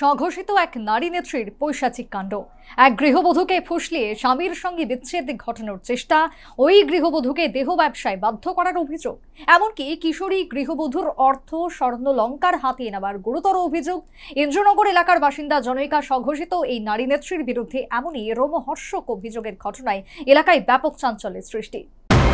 স্বঘোষিত এক নারী নেত্রীর পৈশাচিক কাণ্ড। এক গৃহবধূকে ফুসলিয়ে স্বামীর সঙ্গে বিচ্ছেদ ঘটানোর চেষ্টা, ওই গৃহবধূকে দেহ ব্যবসায় বাধ্য করার অভিযোগ, এমনকি কিশোরী গৃহবধূর অর্থ স্বর্ণলঙ্কার হাতিয়ে নেবার গুরুতর অভিযোগ। ইন্দ্রনগর এলাকার বাসিন্দা জনৈকা স্বঘোষিত এই নারী নেত্রীর বিরুদ্ধে এমনই রোমহর্ষক অভিযোগের ঘটনায় এলাকায় ব্যাপক চাঞ্চল্যের সৃষ্টি।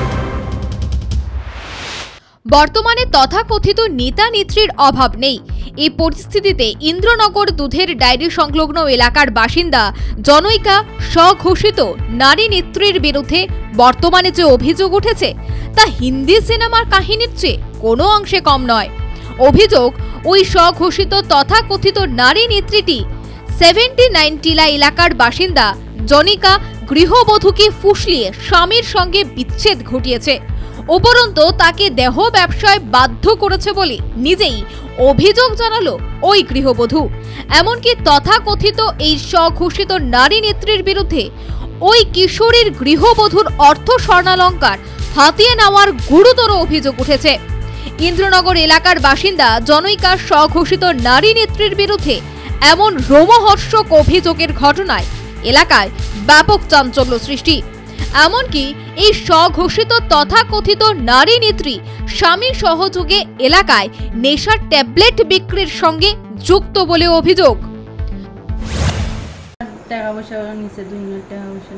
বর্তমানে তথাকথিত নেতা নেত্রীর অভাব নেই। এই পরিস্থিতিতে ইন্দ্রনগর দুধের ডায়েরি সংলগ্ন এলাকার বাসিন্দা জনৈকা স্বঘোষিত নারী নেত্রীর বিরুদ্ধে বর্তমানে যে অভিযোগ উঠেছে তা হিন্দি সিনেমার কাহিনীর চেয়ে কোনো অংশে কম নয়। অভিযোগ, ওই স্বঘোষিত তথাকথিত নারী নেত্রীটি 79 টিলা এলাকার বাসিন্দা জনৈকা গৃহবধূকে ফুসলিয়ে স্বামীর সঙ্গে বিচ্ছেদ ঘটিয়েছে। উপরন্তু তাকে দেহ ব্যবসায় বাধ্য করেছে বলে নিজেই অভিযোগ জানালো ওই গৃহবধূ। এমনকি তথাকথিত এই স্বঘোষিত নারী নেত্রীর বিরুদ্ধে ওই কিশোরীর গৃহবধূর অর্থ স্বর্ণালঙ্কার হাতিয়ে নেওয়ার গুরুতর অভিযোগ উঠেছে। ইন্দ্রনগর এলাকার বাসিন্দা জনৈকা স্বঘোষিত নারী নেত্রীর বিরুদ্ধে এমন রোমহর্ষক অভিযোগের ঘটনায় এলাকায় ব্যাপক চাঞ্চল্য সৃষ্টি। এমনকি এই স্বঘোষিত তথাকথিত নারী নেত্রী স্বামীর সহযোগে এলাকায় নেশার ট্যাবলেট বিক্রির সঙ্গে যুক্ত বলে অভিযোগ। টাকা পয়সা নিচে 2 মিনিট টাকা পয়সা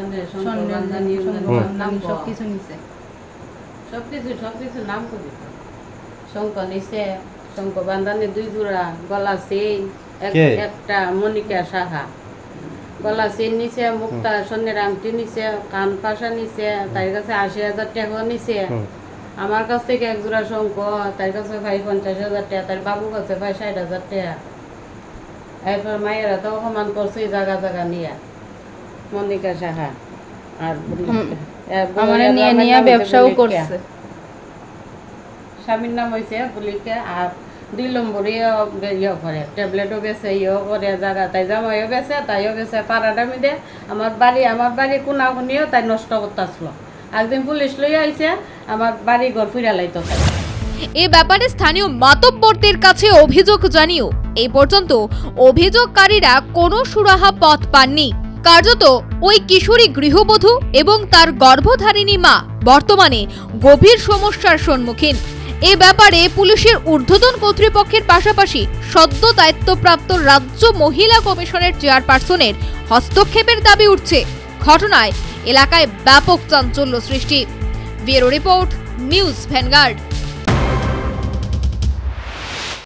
সবকিছু নিচে সবকিছু নাম করে শঙ্খ নিচে, শঙ্খ বান্ধানি 2 জোড়া, গলা চেইন একটা, মনিকা সাহা গলা চেইন নিচে, মুক্তা স্বর্ণের আংটি নিচে, কান পাশা নিচে, তার কাছে 80,000 টাকা নিচে। আমার কাছ থেকে 1 জোড়া শঙ্খ, তার কাছে ভাই 50,000 টাকা, তার বাবুর কাছে ভাই 60,000 টাকা। এরপর মায়েরা তো অপমান করছে জায়গা জায়গা নিয়ে, মনিকা সাহা আর নিয়ে ব্যবসাও করছে। স্বামীর নাম হয়েছে বুলিকা, আর 2 নম্বরে করে ট্যাবলেটও বেছে, করে জায়গা তাই জামাইও বেছে, তাইও বেছে। পাড়াটা মিলে আমার বাড়ি কোনাকুনিও তাই নষ্ট করতে আসলো। একদিন পুলিশ লই আইছে, আমার বাড়ি ঘর ফিরা লাইতো। এ ব্যাপারে স্থানীয় মাতব্বরদের কাছে অভিযোগ জানিয়েও এই পর্যন্ত অভিযোগকারীরা কোনো সুরাহা পথ পাননি। কার্যত ওই কিশোরী গৃহবধূ এবং তার গর্ভধারিণী মা বর্তমানে গভীর সমস্যার সম্মুখীন। এ ব্যাপারে পুলিশের ঊর্ধ্বতন কর্তৃপক্ষের পাশাপাশি সদ্য দায়িত্বপ্রাপ্ত রাজ্য মহিলা কমিশনের চেয়ারপারসনের হস্তক্ষেপের দাবি উঠছে। ঘটনায় এলাকায় ব্যাপক চাঞ্চল্য সৃষ্টি। Bureau report, news vanguard.